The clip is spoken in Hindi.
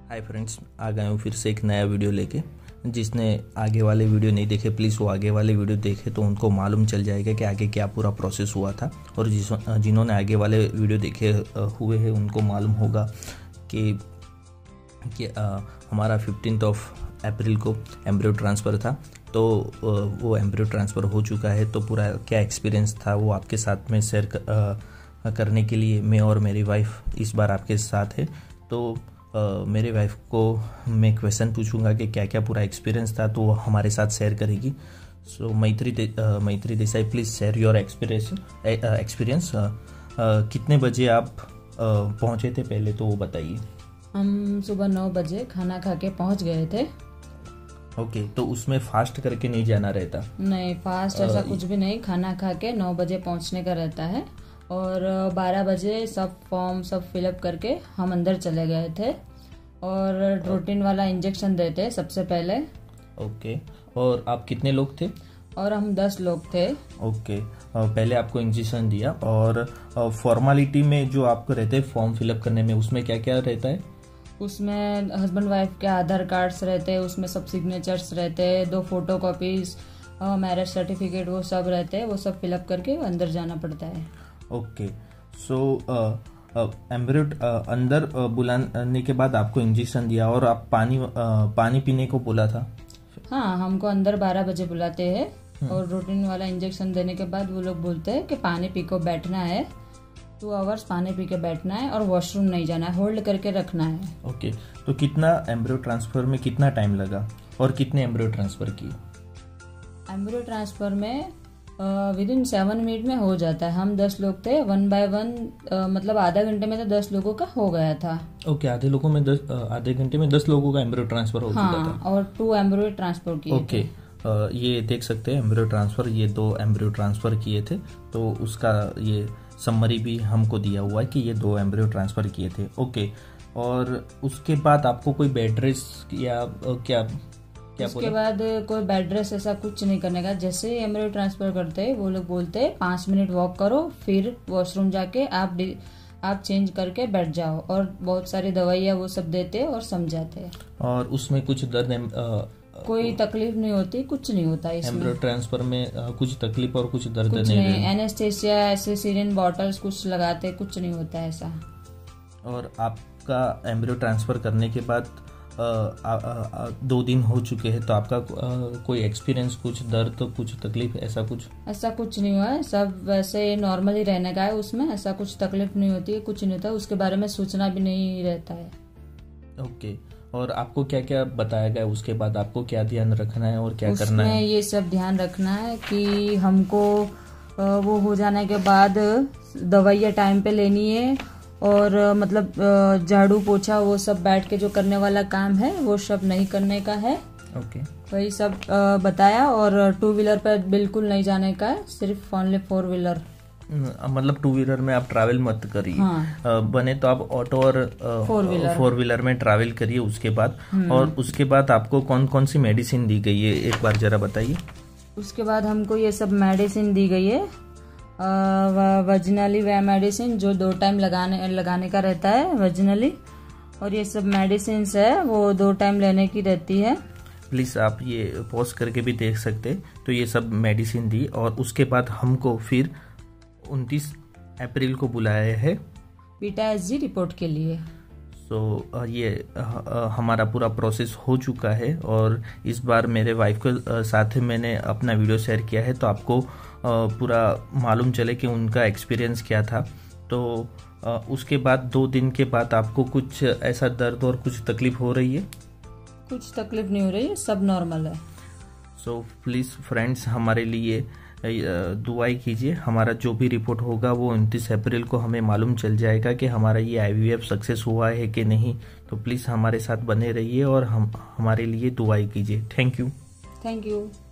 हाय फ्रेंड्स, आ गए हूँ फिर से एक नया वीडियो लेके। जिसने आगे वाले वीडियो नहीं देखे प्लीज़ वो आगे वाले वीडियो देखे, तो उनको मालूम चल जाएगा कि आगे क्या पूरा प्रोसेस हुआ था। और जिन्होंने आगे वाले वीडियो देखे हुए हैं उनको मालूम होगा कि हमारा 15 अप्रैल को एम्ब्रियो ट्रांसफ़र था। तो वो एम्ब्रियो ट्रांसफ़र हो चुका है, तो पूरा क्या एक्सपीरियंस था वो आपके साथ में शेयर करने के लिए मैं और मेरी वाइफ इस बार आपके साथ है। तो मेरे वाइफ को मैं क्वेश्चन पूछूंगा कि क्या क्या पूरा एक्सपीरियंस था, तो वो हमारे साथ शेयर करेगी। So Maitri Desai, please share your experience. कितने बजे आप पहुंचे थे पहले तो वो बताइए। हम सुबह 9 बजे खाना खा के पहुंच गए थे। ओके, तो उसमें फास्ट करके नहीं जाना रहता? नहीं, फास्ट ऐसा कुछ भी नहीं। खाना खा के 9 बजे पहुंचने का रहता है और 12 बजे सब फॉर्म सब फिलअप करके हम अंदर चले गए थे और रूटीन वाला इंजेक्शन देते सबसे पहले। ओके, और आप कितने लोग थे? और हम 10 लोग थे। ओके, पहले आपको इंजेक्शन दिया और फॉर्मेलिटी में जो आपको रहते हैं फॉर्म फिलअप करने में, उसमें क्या क्या रहता है? उसमें हस्बैंड वाइफ के आधार कार्ड्स रहते हैं, उसमें सब सिग्नेचर्स रहते हैं, 2 फोटो कॉपीज, मैरिज सर्टिफिकेट, वो सब रहते हैं। वो सब फिलअप करके अंदर जाना पड़ता है। ओके, सो एम्ब्रियो अंदर बुलाने के बाद आपको इंजेक्शन दिया और आप पानी पीने को बोला था? हाँ, हमको अंदर 12 बजे बुलाते हैं और रूटीन वाला इंजेक्शन देने के बाद वो लोग बोलते हैं कि पानी पी को बैठना है, 2 आवर्स पानी पी के बैठना है और वॉशरूम नहीं जाना है, होल्ड करके रखना है। ओके, तो कितना एम्ब्रियो ट्रांसफर में कितना टाइम लगा और कितने एम्ब्रियो ट्रांसफर किए? एम्ब्रियो ट्रांसफर में विदिन 7 मिनट में हो जाता है। हम 10 लोग थे, 1 बाय 1 मतलब आधा घंटे में तो 10 लोगों का हो गया था। ओके, आधे घंटे में 10 लोगों का एम्ब्रियो ट्रांसफर हो चुका था। और 2 एम्ब्रियो ट्रांसफर किए। ओके, ये देख सकते हैं एम्ब्रियो ट्रांसफर, ये 2 एम्ब्रियो ट्रांसफर किए थे। तो उसका ये समरी भी हमको दिया हुआ है कि ये 2 एम्ब्रियो ट्रांसफर किए थे। ओके, और उसके बाद आपको कोई बेड रेस्ट या क्या उसके बाद कोई बेड रेस्ट ऐसा कुछ नहीं करने का। जैसे ही एम्ब्रियो ट्रांसफर करते हैं वो लोग बोलते हैं 5 मिनट वॉक करो, फिर वॉशरूम जाके आप चेंज करके बैठ जाओ, और बहुत सारी दवाइयाँ वो सब देते हैं और समझाते हैं। और उसमें कुछ दर्द कोई तकलीफ नहीं होती, कुछ नहीं होता इसमें। एम्ब्रियो ट्रांसफर में कुछ तकलीफ और कुछ दर्द कुछ नहीं। एनेस्थेसिया ऐसे सिरिन बॉटल्स कुछ लगाते, कुछ नहीं होता ऐसा। और आपका एम्ब्रियो ट्रांसफर करने के बाद 2 दिन हो चुके हैं, तो आपका कोई एक्सपीरियंस, कुछ दर्द तो कुछ तकलीफ ऐसा कुछ नहीं हुआ है। सब वैसे नॉर्मली रहने का है, उसमें ऐसा कुछ तकलीफ नहीं होती है, कुछ नहीं होता। उसके बारे में सूचना भी नहीं रहता है। ओके, और आपको क्या क्या बताया गया उसके बाद? आपको क्या ध्यान रखना है और क्या करना है? ये सब ध्यान रखना है कि हमको वो हो जाने के बाद दवाइयाँ टाइम पे लेनी है, और मतलब झाड़ू पोछा वो सब बैठ के जो करने वाला काम है वो सब नहीं करने का है। ओके, वही सब बताया। और 2 व्हीलर पर बिल्कुल नहीं जाने का है, सिर्फ ओनली 4 व्हीलर। मतलब 2 व्हीलर में आप ट्रैवल मत करिए। हाँ। बने तो आप ऑटो और 4 व्हीलर में ट्रैवल करिए उसके बाद। और उसके बाद आपको कौन कौन सी मेडिसिन दी गई है एक बार जरा बताइए। उसके बाद हमको ये सब मेडिसिन दी गई है, वजनली वे मेडिसिन जो 2 टाइम लगाने का रहता है वजनली, और ये सब मेडिसिन है वो 2 टाइम लेने की रहती है। प्लीज़ आप ये पॉज करके भी देख सकते। तो ये सब मेडिसिन दी और उसके बाद हमको फिर 29 अप्रैल को बुलाया है बीटा-एसजी रिपोर्ट के लिए। सो ये हमारा पूरा प्रोसेस हो चुका है और इस बार मेरे वाइफ के साथ मैंने अपना वीडियो शेयर किया है, तो आपको पूरा मालूम चले कि उनका एक्सपीरियंस क्या था। तो उसके बाद 2 दिन के बाद आपको कुछ ऐसा दर्द और कुछ तकलीफ हो रही है? कुछ तकलीफ नहीं हो रही है, सब नॉर्मल है। सो प्लीज़ फ्रेंड्स, हमारे लिए दुआई कीजिए। हमारा जो भी रिपोर्ट होगा वो 29 अप्रैल को हमें मालूम चल जाएगा कि हमारा ये IVF सक्सेस हुआ है कि नहीं। तो प्लीज़ हमारे साथ बने रहिए और हमारे लिए दुआई कीजिए। Thank you.